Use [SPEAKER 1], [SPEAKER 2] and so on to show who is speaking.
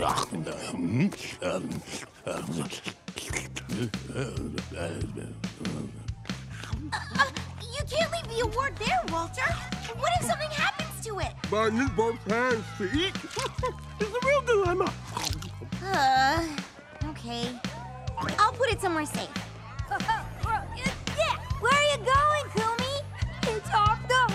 [SPEAKER 1] You can't leave the award there, Walter. What if something happens to it?
[SPEAKER 2] But I need both hands to eat. It's a real dilemma.
[SPEAKER 1] Okay. I'll put it somewhere safe.
[SPEAKER 3] Where are you going, Kumi? It's off the